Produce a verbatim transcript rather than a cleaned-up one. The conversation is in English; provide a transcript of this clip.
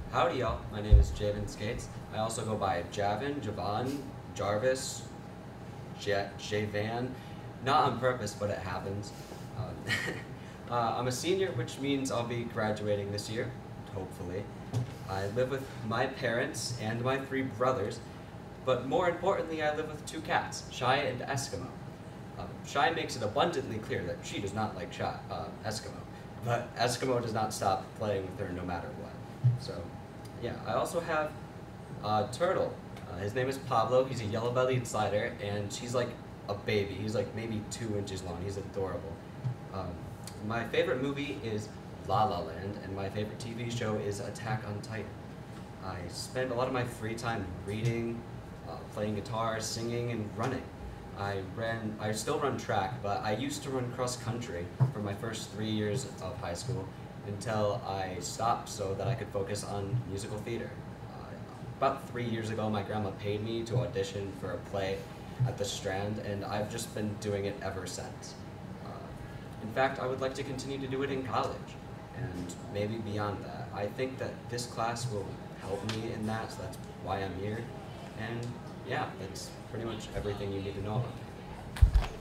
Howdy y'all, my name is Javen Skates. I also go by Javin, Javan, Jarvis, J- Javan. Not on purpose, but it happens. Um, uh, I'm a senior, which means I'll be graduating this year, hopefully. I live with my parents and my three brothers, but more importantly, I live with two cats, Shy and Eskimo. Um, Shy makes it abundantly clear that she does not like Shy, uh, Eskimo, but Eskimo does not stop playing with her no matter what. So, yeah, I also have uh, Turtle. Uh, his name is Pablo. He's a yellow-bellied slider, and he's like a baby. He's like maybe two inches long. He's adorable. Um, my favorite movie is La La Land, and my favorite T V show is Attack on Titan. I spend a lot of my free time reading, uh, playing guitar, singing, and running. I ran, I still run track, but I used to run cross country for my first three years of high school until I stopped so that I could focus on musical theater. Uh, about three years ago, my grandma paid me to audition for a play at the Strand, and I've just been doing it ever since. Uh, in fact, I would like to continue to do it in college, and maybe beyond that. I think that this class will help me in that, so that's why I'm here. And yeah, that's pretty much everything you need to know about me.